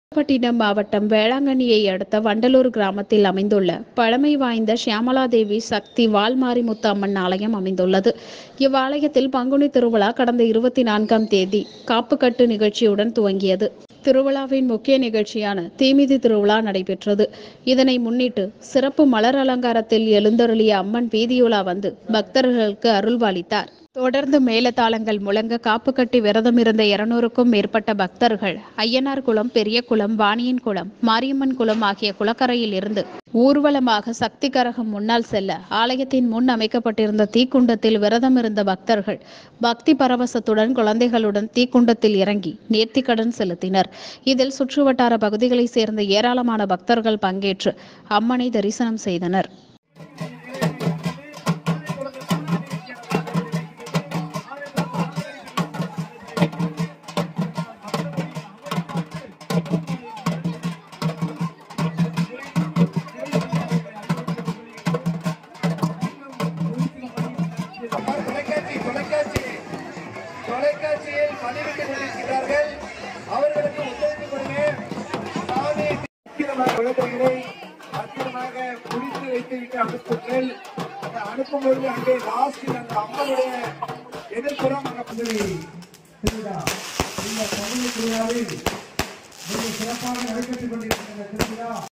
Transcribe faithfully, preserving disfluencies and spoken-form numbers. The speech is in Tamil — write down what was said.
நாகப்பட்டினம் மாவட்டம் வேளாங்கண்ணியை அடுத்த வண்டலூர் கிராமத்தில் அமைந்துள்ள பழமை வாய்ந்த சியாமலாதேவி சக்தி வால்மாரிமுத்து அம்மன் ஆலயம் அமைந்துள்ளது. இவ்வாலயத்தில் பங்குனி திருவிழா கடந்த இருபத்தி நான்காம் தேதி காப்புக்கட்டு நிகழ்ச்சியுடன் துவங்கியது. திருவிழாவின் முக்கிய நிகழ்ச்சியான தீமிதி திருவிழா நடைபெற்றது. இதனை முன்னிட்டு சிறப்பு மலர் அலங்காரத்தில் எழுந்தருளிய அம்மன் வீதியுலா வந்து பக்தர்களுக்கு அருள்பாலித்தார். தொடர்ந்து மேலதாளங்கள் முழங்க காப்பு கட்டி விரதம் இருந்த இருநூறுக்கும் மேற்பட்ட பக்தர்கள் ஐயனார் குளம், பெரிய குளம், வாணியன் குளம், மாரியம்மன் குளம் ஆகிய குளக்கரையில் இருந்து ஊர்வலமாக சக்தி கரகம் முன்னால் செல்ல ஆலயத்தின் முன் அமைக்கப்பட்டிருந்த தீக்குண்டத்தில் விரதம் இருந்த பக்தர்கள் பக்தி பரவசத்துடன் குழந்தைகளுடன் தீக்குண்டத்தில் இறங்கி நேர்த்திக்கடன் செலுத்தினர். இதில் சுற்றுவட்டார பகுதிகளைச் சேர்ந்த ஏராளமான பக்தர்கள் பங்கேற்று அம்மனை தரிசனம் செய்தனர். தொலைக்காட்சியில் பதிவிட்டுக் கொண்டிருக்கிறார்கள். அவர்களுக்கு ஒத்துழைப்பு கொடுங்க. சாமி குழந்தைகளை பத்திரமாக முடித்து வைத்துவிட்டு அனுப்புங்கள். அந்த அனுப்பும் பொழுது அங்கே லாஸ்டில் அந்த அம்மனுடைய எதிர்ப்புறம் இந்த தமிழ் திருவிழாவில் சிறப்பாக நடைபெற்றுக் கொண்டிருக்கின்ற திருவிழா